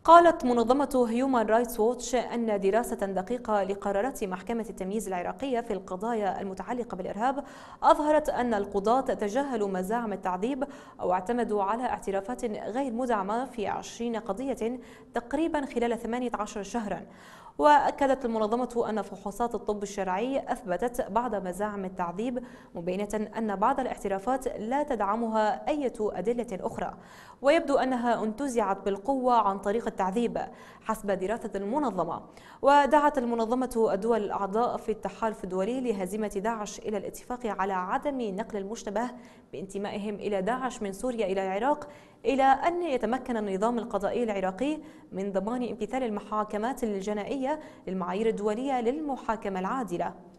قالت منظمة هيومان رايتس ووتش أن دراسة دقيقة لقرارات محكمة التمييز العراقية في القضايا المتعلقة بالإرهاب أظهرت أن القضاة تجاهلوا مزاعم التعذيب أو اعتمدوا على اعترافات غير مدعمة في 20 قضية تقريبا خلال 18 شهرا. وأكدت المنظمة أن فحوصات الطب الشرعي أثبتت بعض مزاعم التعذيب، مبينة أن بعض الاعترافات لا تدعمها أي أدلة أخرى، ويبدو أنها انتزعت بالقوة عن طريق التعذيب حسب دراسة المنظمة. ودعت المنظمة الدول الأعضاء في التحالف الدولي لهزيمة داعش إلى الاتفاق على عدم نقل المشتبه بانتمائهم إلى داعش من سوريا إلى العراق، إلى أن يتمكن النظام القضائي العراقي من ضمان امتثال المحاكمات الجنائية للمعايير الدولية للمحاكمة العادلة.